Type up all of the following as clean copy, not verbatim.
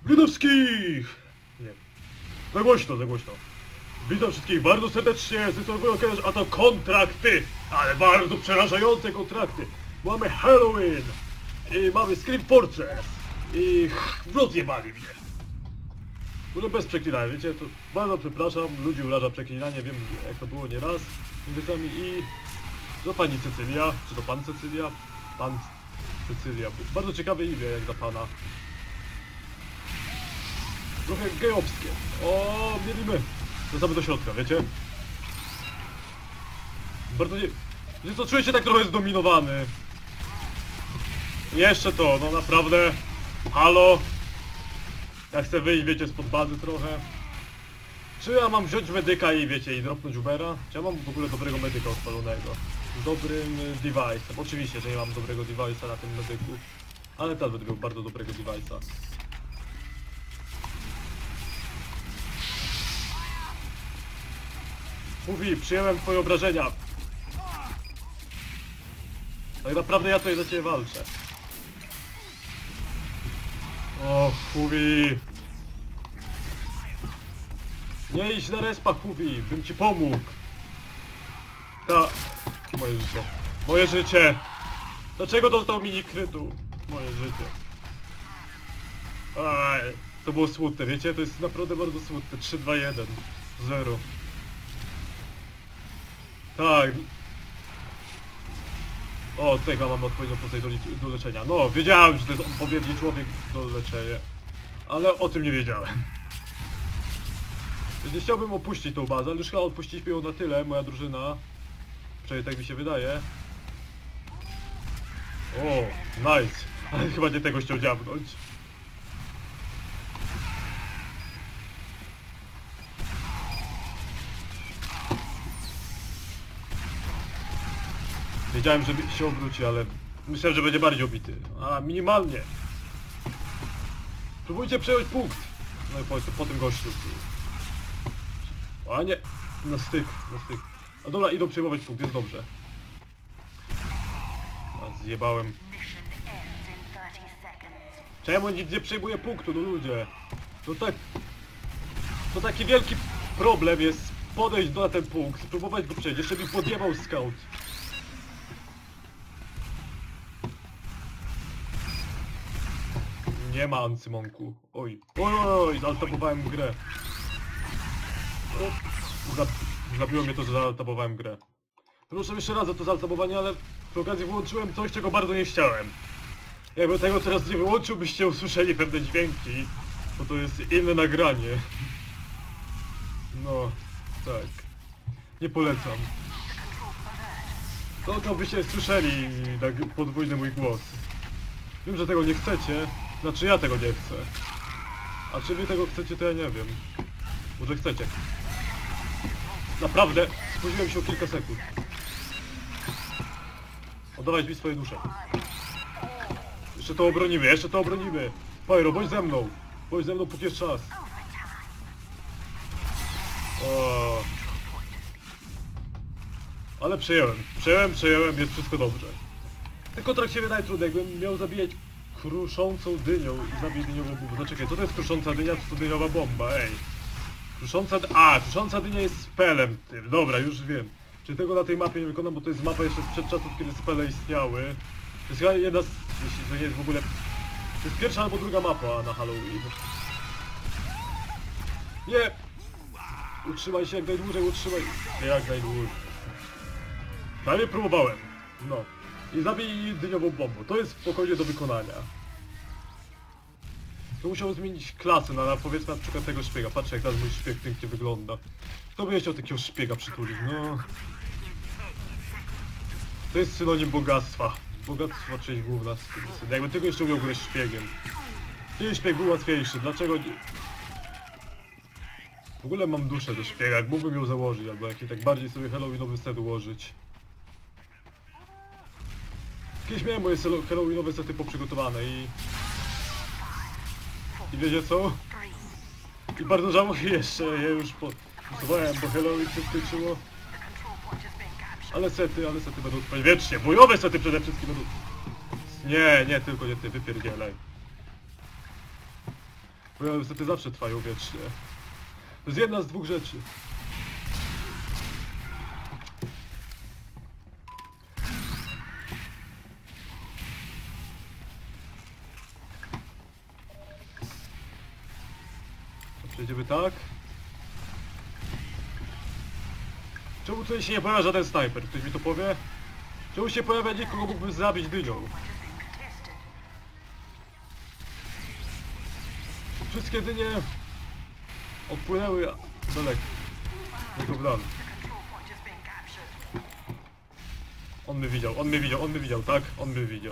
Witam wszystkich! Nie. Za głośno, za głośno. Witam wszystkich bardzo serdecznie, z tej strony Wojciech, a to kontrakty! Ale bardzo przerażające kontrakty! Mamy Halloween! I mamy Scream Fortress! I rozjebali mnie! Może bez przeklinania, wiecie, to bardzo przepraszam, ludzi uraża przeklinanie, wiem jak to było nieraz między nami i... Do pani Cecylia, czy to pan Cecylia? Pan Cecylia, bardzo ciekawe imię jak dla pana. Trochę gejowskie. O, mielimy. Wracamy do środka, wiecie? Bardzo nie... Wiecie co, czuję się tak trochę zdominowany. Jeszcze to, no naprawdę. Halo? Ja chcę wyjść, wiecie, spod bazy trochę. Czy ja mam wziąć medyka i wiecie, i dropnąć Ubera? Czy ja mam w ogóle dobrego medyka odpalonego? Z dobrym device'em. Oczywiście, że nie mam dobrego device'a na tym medyku. Ale teraz będę miał bardzo dobrego device'a. Mówi, przyjąłem twoje obrażenia. Tak naprawdę ja tutaj za ciebie walczę. O, Huwi. Nie idź na respa, Huwi, bym ci pomógł. Moje życie. Moje życie. Dlaczego dostał mini krytu? Moje życie. Aj, to było smutne, wiecie? To jest naprawdę bardzo smutne. 3, 2, 1. 0. Tak. O, tutaj chyba mamy odpowiednią postać do leczenia. No, wiedziałem, że to jest odpowiedni człowiek do leczenia. Ale o tym nie wiedziałem. Więc chciałbym opuścić tą bazę, ale już chyba odpuściliśmy ją na tyle, moja drużyna. Przynajmniej tak mi się wydaje. O, nice. Ale chyba nie tego chciał dziabnąć. Wiedziałem, że się obróci, ale myślałem, że będzie bardziej obity. A, minimalnie. Próbujcie przejąć punkt. No i po tym gościu. A nie, na styk, na styk. A dobra, idą przejmować punkt, jest dobrze. A, zjebałem. Czemu nikt nie przejmuje punktu, no ludzie? To taki wielki problem jest podejść na ten punkt, spróbować go przejść. Jeszcze mi podjebał scout. Nie ma Ancymonku. Oj. Oj, zaltabowałem grę. Zabiło mnie to, że zaltabowałem grę. Proszę jeszcze raz za to zaltabowanie, ale przy okazji wyłączyłem coś, czego bardzo nie chciałem. Jakby tego teraz nie wyłączył, byście usłyszeli pewne dźwięki. Bo to jest inne nagranie. No, tak. Nie polecam. To byście słyszeli tak podwójny mój głos. Wiem, że tego nie chcecie. Znaczy ja tego nie chcę. A czy wy tego chcecie, to ja nie wiem. Może chcecie. Naprawdę, spóźniłem się o kilka sekund. Oddawaj mi swoje dusze. Jeszcze to obronimy, jeszcze to obronimy. Pyro, bądź ze mną. Bądź ze mną, póki jest czas. O. Ale przejąłem, jest wszystko dobrze. Ten kontrakt się wydaje trudny, jakbym miał zabijać kruszącą dynią i zabić dyniową bombę. Zaczekaj, co to jest krusząca dynia, co to dyniowa bomba, ej. Krusząca dynia jest spelem tym, dobra, już wiem. Czy tego na tej mapie nie wykonam, bo to jest mapa jeszcze sprzed czasów, kiedy spele istniały. To jest chyba jedna z... jeśli to nie jest w ogóle... To jest pierwsza albo druga mapa na Halloween. Nie! Utrzymaj się jak najdłużej, utrzymaj się jak najdłużej. Prawie próbowałem. No. I zabij dyniową bombą. To jest spokojnie do wykonania. To musiał zmienić klasę na powiedzmy na przykład tego szpiega. Patrzcie jak teraz mój szpieg pięknie wygląda. Kto by chciał takiego szpiega przytulić? No. To jest synonim bogactwa. Bogactwo część główna. Jakby tego jeszcze umiał grać szpiegiem. Czyli szpieg był łatwiejszy. Dlaczego nie? W ogóle mam duszę do szpiega. Jak mógłbym ją założyć, albo jakiś tak bardziej sobie halloweenowy set ułożyć. Kiedyś miałem moje halloweenowe sety poprzygotowane i wiecie co? I bardzo żałuję jeszcze, ja już posłuchałem, bo Halloween się skończyło. Ale sety będą trwać wiecznie. Bojowe sety przede wszystkim będą... Nie, tylko nie ty, wypierdzielaj. Bo niestety zawsze trwają wiecznie. To jest jedna z dwóch rzeczy. Przejdziemy tak. Czemu tutaj się nie pojawia żaden snajper? Ktoś mi to powie? Czemu się pojawia nikt, kogo mógłbym zabić dynią? Wszystkie dynie odpłynęły daleko. Nie to w dal. On mnie widział, on mnie widział, on mnie widział, tak? On mnie widział.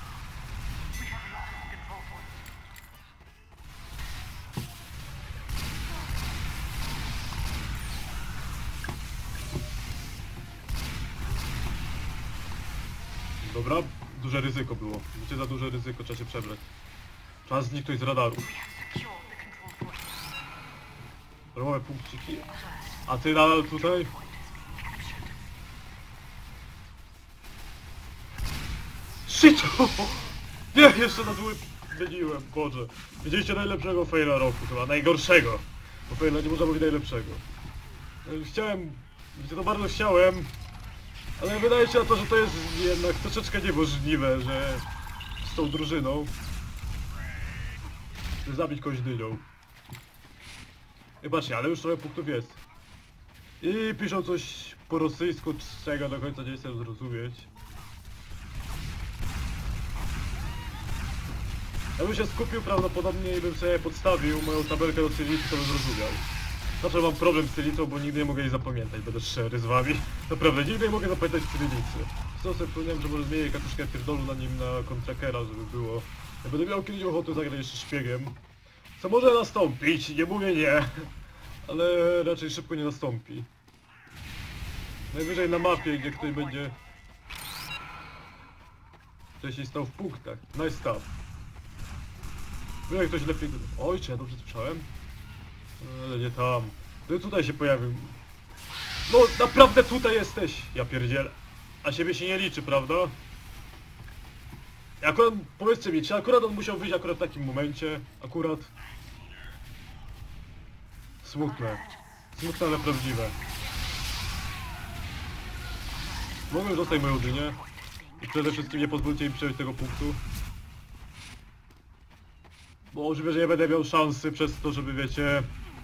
Dobra, duże ryzyko było. Wiecie, za duże ryzyko, trzeba się przebrać. Trzeba zniknąć z radaru. Robię punkciki. A ty nadal tutaj? Shit! Nie, jeszcze na dół zmieniłem, Boże. Widzieliście najlepszego faila roku, chyba najgorszego. Bo faila nie można mówić najlepszego. Chciałem, wiecie, to bardzo chciałem. Ale wydaje się na to, że to jest jednak troszeczkę niemożliwe, że z tą drużyną żeby zabić kogoś dynią. I patrzcie, ale już trochę punktów jest. I piszą coś po rosyjsku, czego do końca nie jestem zrozumieć. Ja bym się skupił prawdopodobnie i bym sobie podstawił moją tabelkę do cyrylicy, to bym zrozumiał. Zawsze mam problem z cyrylicą, bo nigdy nie mogę jej zapamiętać, będę szczery z wami. Naprawdę, nigdy nie mogę zapamiętać cyrylicy. Zresztą sobie powiedziałem, że może zmienię katuszkę pierdolu na nim na kontrakera, żeby było... Ja będę miał kiedyś ochotę zagrać jeszcze szpiegiem. Co może nastąpić, nie mówię nie. Ale raczej szybko nie nastąpi. Najwyżej na mapie, gdzie ktoś będzie... wcześniej stał w punktach. Nice stuff. Wiem, jak ktoś lepiej... Oj, czy ja dobrze słyszałem? Ale nie tam. No tutaj się pojawił. No naprawdę tutaj jesteś! Ja pierdzielę. A siebie się nie liczy, prawda? I akurat, powiedzcie mi, czy akurat on musiał wyjść akurat w takim momencie? Akurat... Smutne. Smutne, ale prawdziwe. Mogę dostać moją dynię. I przede wszystkim nie pozwólcie im przejąć tego punktu. Bo możliwe, że nie będę miał szansy przez to, żeby wiecie...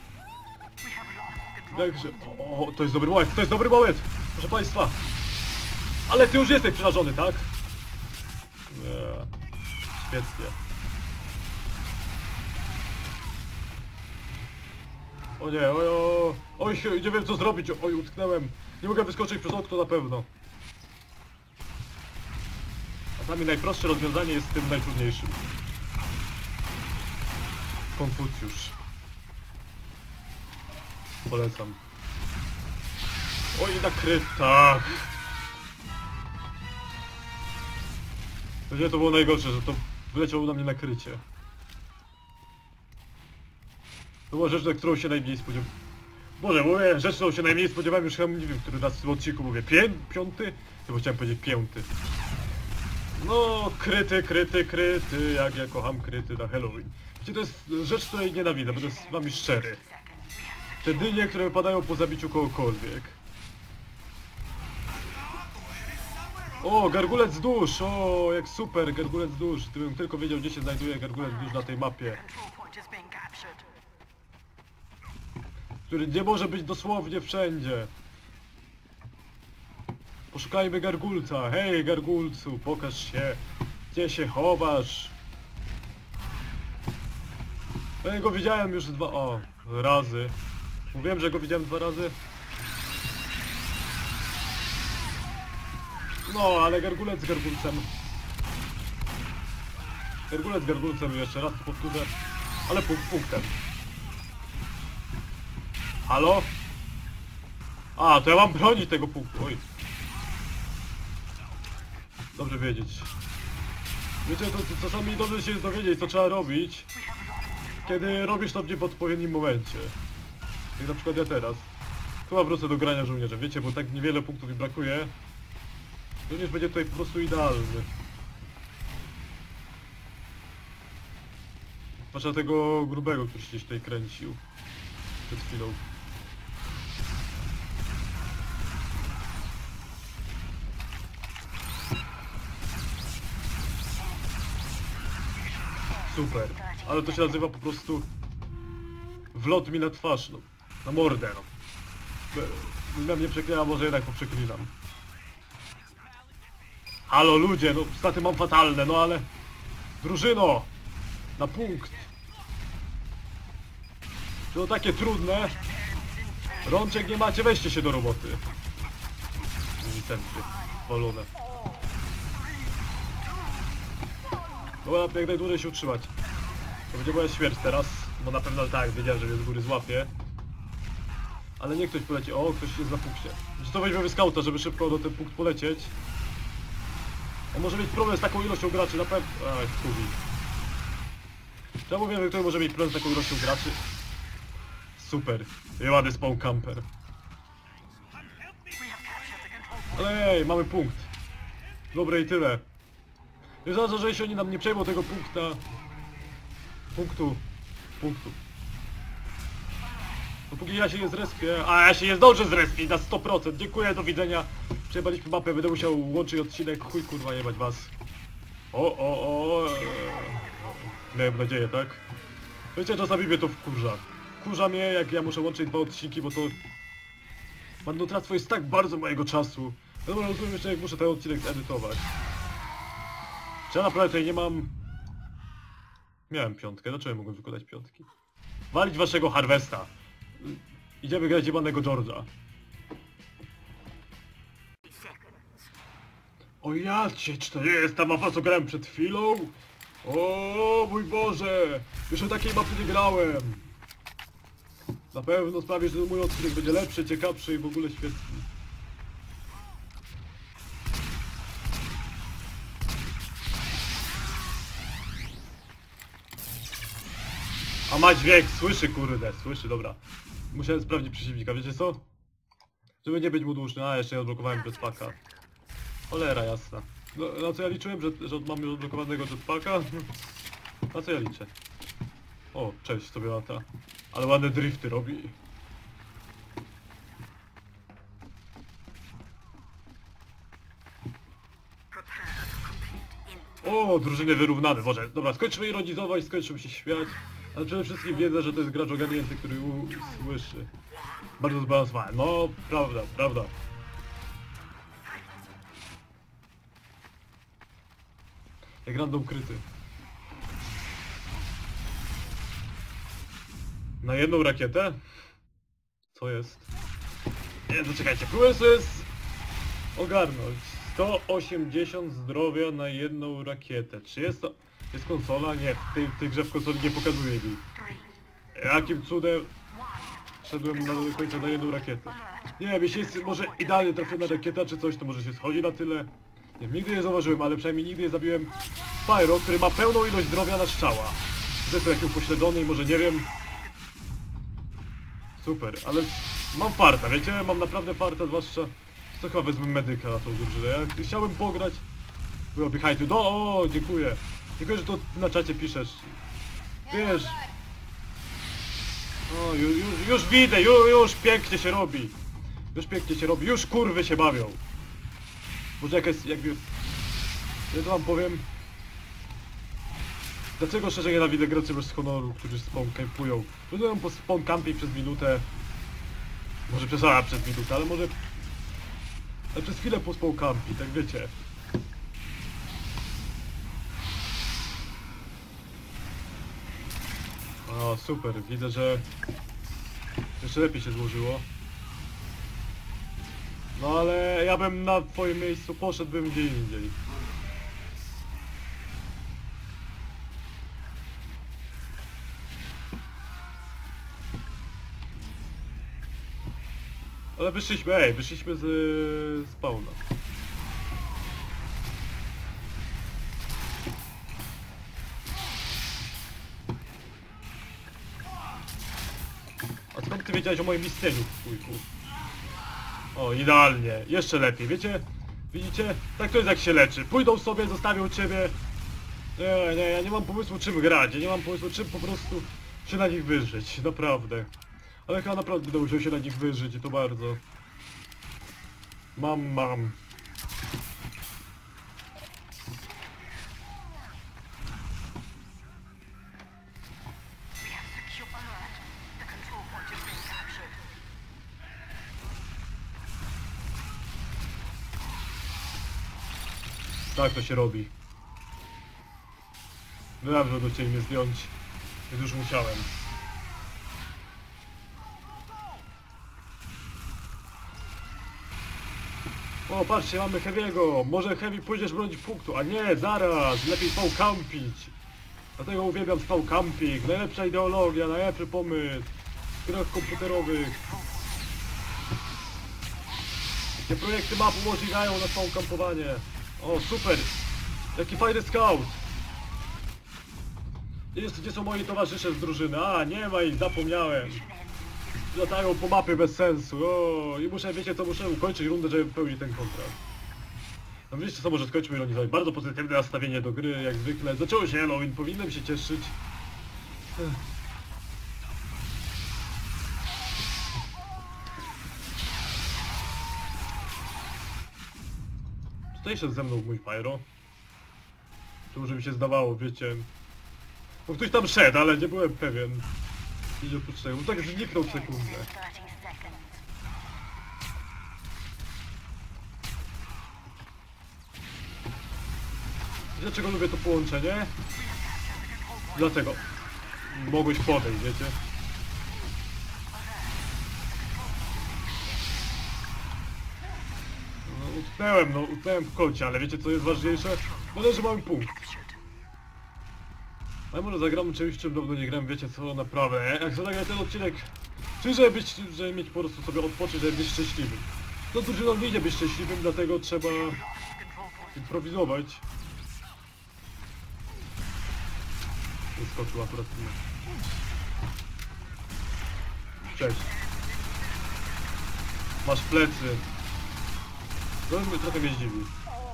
Także... O, to jest dobry moment, to jest dobry moment! Proszę państwa! Ale ty już jesteś przerażony, tak? Nie. Świetnie. O nie, oj, nie wiem co zrobić, oj, utknąłem. Nie mogę wyskoczyć przez okno na pewno. Czasami najprostsze rozwiązanie jest tym najtrudniejszym. Konfucjusz. Polecam. Oj, nakryta. To nie, to było najgorsze, że to wyleciało na mnie nakrycie. To była rzecz, na którą się najmniej spodziewałem. Boże, mówię, rzecz, którą się najmniej spodziewałem, już chyba nie wiem, który raz w tym odcinku mówię. Piąty? Chyba chciałem powiedzieć piąty. No, kryty, jak ja kocham kryty na Halloween. Wiecie, to jest rzecz, której nienawidzę, będę z wami szczery. Te dynie, które wypadają po zabiciu kogokolwiek. O, gargulec dusz! O, jak super, gargulec dusz. Gdybym tylko wiedział, gdzie się znajduje gargulec dusz na tej mapie. Który nie może być dosłownie wszędzie. Poszukajmy gargulca. Hej, gargulcu, pokaż się. Gdzie się chowasz? Ja go widziałem już razy. Mówiłem, że go widziałem 2 razy. No, ale gargulec z gargulcem. Gargulec z gargulcem, jeszcze raz to powtórzę. Ale punktem. Halo? A, to ja mam bronić tego punktu, oj. Dobrze wiedzieć. Wiecie, to czasami dobrze się jest dowiedzieć, co trzeba robić, kiedy robisz to w nieodpowiednim momencie. Jak na przykład ja teraz. Chyba wrócę do grania żołnierzem, wiecie, bo tak niewiele punktów mi brakuje. Żołnierz będzie tutaj po prostu idealny. Zwłaszcza tego grubego, który się gdzieś tutaj kręcił przed chwilą. Super, ale to się nazywa po prostu wlot mi na twarz, no. Na mordę, no. Na mnie przeklinam, może jednak poprzeklinam. Halo ludzie, no staty mam fatalne, no ale... Drużyno! Na punkt! To takie trudne. Rączek nie macie, weźcie się do roboty. Licencje, wolone. Dobra, jak najdłużej się utrzymać. To będzie moja śmierć teraz, bo na pewno tak, wiedziałem, że mnie z góry złapie. Ale niech ktoś poleci. O, ktoś jest na punkcie. Czy to weźmiemy skauta, żeby szybko do ten punkt polecieć. On może mieć problem z taką ilością graczy, na pewno... Ach, kubi. Czemu wiem, że ktoś może mieć problem z taką ilością graczy? Super. Jebany spawn camper. Ale ej, mamy punkt. Dobre i tyle. Nie znaczy, że jeśli oni nam nie przejmą tego punktu. Dopóki ja się nie zrespię, a ja się nie zdążę zrespić na 100%. Dziękuję, do widzenia. Przejebaliśmy mapę, będę musiał łączyć odcinek. Chuj kurwa, jebać was. Miałem nadzieję, tak? Wiecie, czasami mnie to wkurza. Wkurza mnie, jak ja muszę łączyć 2 odcinki, bo to... Marnotrawstwo jest tak bardzo mojego czasu. No dobra, rozumiem jeszcze, jak muszę ten odcinek edytować. Czy ja naprawdę tutaj nie mam... Miałem 5, dlaczego mogłem wykonać 5? Walić waszego Harvesta. Idziemy grać jebanego George'a. O jacie, czy to nie jest ta mapa, co grałem przed chwilą? O mój Boże! Już o takiej mapy nie grałem. Na pewno sprawię, że mój odcinek będzie lepszy, ciekawszy i w ogóle świetny. A ma dźwięk, słyszy kurde, słyszy, dobra. Musiałem sprawdzić przeciwnika, wiecie co? Żeby nie być mu dłużny, a jeszcze nie odblokowałem jetpacka. Cholera jasna. No, na co ja liczyłem, że mam już odblokowanego jetpacka? Na co ja liczę? O, cześć sobie lata. Ale ładne drifty robi. O, drużyny wyrównane, Boże. Dobra, skończmy ironizować, skończymy się śmiać. Ale przede wszystkim wiedzę, że to jest gracz ogarnięty, który słyszy. Bardzo zbalansowany. No, prawda, prawda. Jak random kryty. Na jedną rakietę? Co jest? Nie, to czekajcie, pomysł jest ogarnąć. 180 zdrowia na jedną rakietę. Czy jest to... Jest konsola? Nie, w tej grze w konsoli nie pokazuje mi. Jakim cudem szedłem do końca na jedną rakietę. Nie wiem, jeśli jest może idealnie trafiona rakieta czy coś, to może się schodzi na tyle. Nie wiem, nigdy nie zauważyłem, ale przynajmniej nigdy nie zabiłem Spyro, który ma pełną ilość zdrowia na strzała. Zresztą jakiś upośledzony i może nie wiem. Super, ale mam farta, wiecie? Mam naprawdę farta, zwłaszcza... To chyba wezmę medyka na tą drużynę. Ja chciałem pograć... Było behind you. O, dziękuję. Dziękuję, że to na czacie piszesz. Wiesz... O, już widzę, już pięknie się robi. Już pięknie się robi, już kurwy się bawią. Może jakaś jakby... Ja to wam powiem... Dlaczego szczerze nienawidzę graczy bez honoru, którzy spawn campują? Rozumiem po spawn camping przez minutę. Może przez minutę, ale może... Ale przez chwilę po spawn campi, tak wiecie. O, super, widzę, że... Jeszcze lepiej się złożyło. No ale ja bym na twoim miejscu poszedłbym gdzie indziej. Ale wyszliśmy z spawna. A skąd ty wiedziałeś o moim istnieniu, chujku? O, idealnie, jeszcze lepiej, wiecie? Widzicie? Tak to jest jak się leczy. Pójdą sobie, zostawią ciebie. Nie, ja nie mam pomysłu czym grać, ja nie mam pomysłu czym po prostu się na nich wyżyć, naprawdę. Ale chyba naprawdę będę musiał się na nich wyżyć i to bardzo. Mam. Tak to się robi. Wiem, że go chcieli mnie zdjąć, więc już musiałem. O, patrzcie, mamy Heavy'ego. Może Heavy pójdziesz bronić punktu, a nie, zaraz, lepiej spałkampić. Dlatego uwielbiam spałkamping. Najlepsza ideologia, najlepszy pomysł w grach komputerowych. Te projekty map umożliwiają na spałkampowanie. O, super. Jaki fajny scout. Gdzie są moi towarzysze z drużyny? A, nie ma ich, zapomniałem. Latają po mapy bez sensu. O, i wiecie co, muszę ukończyć rundę, żeby wypełnić ten kontrakt. No wiecie co, może skończmy ironizować. Bardzo pozytywne nastawienie do gry, jak zwykle. Zaczęło się Halloween, powinienem się cieszyć. Tutaj szedł ze mną mój Pyro. To może mi się zdawało, wiecie. Bo ktoś tam szedł, ale nie byłem pewien. Idzie oprócz tego, tak zniknął w sekundę. Dlaczego lubię to połączenie? Dlatego. Mogłeś podejść, wiecie. No utknąłem w kącie, ale wiecie co jest ważniejsze? Że mamy punkt. Ale może zagramy czymś, czym dawno nie grałem, wiecie co, naprawdę. Jak chcę nagrać ten odcinek, czy żeby mieć po prostu sobie odpocząć, żeby być szczęśliwym. No drużyną nie idzie być szczęśliwym, dlatego trzeba improwizować. Wyskoczył akurat. Cześć. Masz plecy. Trochę mnie zdziwi.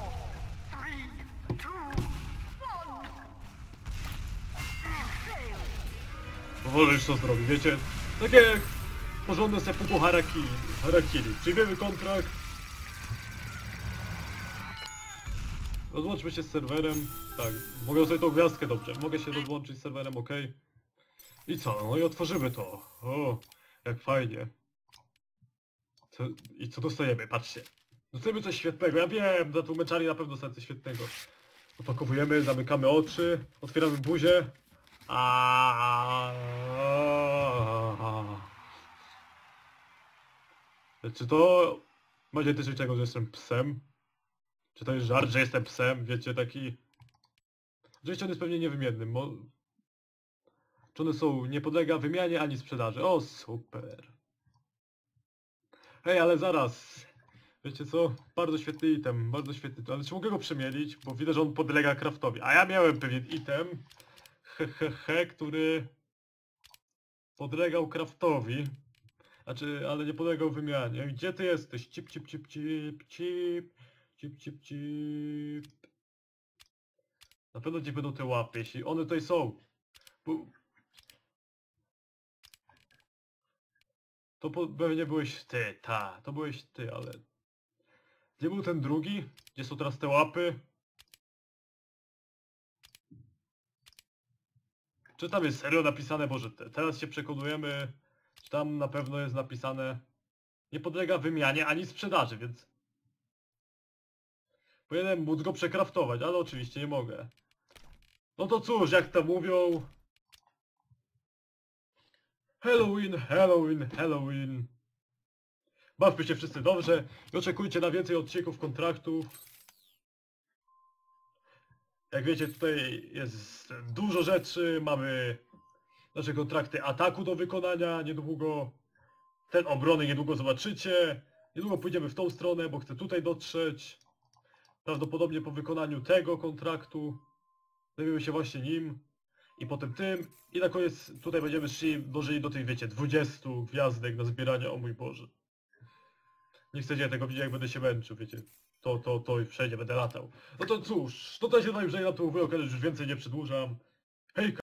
Wolę już to zrobić, wiecie? Takie jak porządne seppuku harakiri. Przyjmiemy kontrakt. Rozłączmy się z serwerem. Tak, mogę sobie tą gwiazdkę, dobrze. Mogę się rozłączyć z serwerem, ok. I co? No i otworzymy to. O, jak fajnie. I co dostajemy? Patrzcie. Dostajemy coś świetnego. Ja wiem, za tłumaczali na pewno dostać coś świetnego. Opakowujemy, zamykamy oczy, otwieramy buzię. Czy to macie też czego, że jestem psem? Czy to jest żart, że jestem psem? Wiecie, taki... Oczywiście on jest pewnie niewymienny. Czy one są... nie podlega wymianie ani sprzedaży. O, super. Hej, ale zaraz. Wiecie co? Bardzo świetny item, bardzo świetny item. Ale czy mogę go przemielić? Bo widzę, że on podlega craftowi. A ja miałem pewien item. Który... podlegał craftowi. Znaczy, ale nie podlegał wymianie. Gdzie ty jesteś? Cip. Na pewno gdzie będą te łapy, jeśli one tutaj są. Pewnie byłeś ty, to byłeś ty, ale... Gdzie był ten drugi? Gdzie są teraz te łapy? Czy tam jest serio napisane, Boże, teraz się przekonujemy, czy tam na pewno jest napisane... Nie podlega wymianie ani sprzedaży, więc... Powinienem móc go przekraftować, ale oczywiście nie mogę. No to cóż, jak to mówią... Halloween. Bawmy się wszyscy dobrze i oczekujcie na więcej odcinków kontraktów. Jak wiecie, tutaj jest dużo rzeczy, mamy nasze kontrakty ataku do wykonania niedługo. Ten obrony niedługo zobaczycie. Niedługo pójdziemy w tą stronę, bo chcę tutaj dotrzeć. Prawdopodobnie po wykonaniu tego kontraktu zajmiemy się właśnie nim. I potem tym. I na koniec tutaj będziemy dążyli do tych, wiecie, 20 gwiazdek na zbieranie, o mój Boże. Nie chcecie tego widzieć, jak będę się męczył, wiecie. To i wszędzie będę latał. No to cóż, to też się najwyżej na to okazać, już więcej nie przedłużam. Hejka!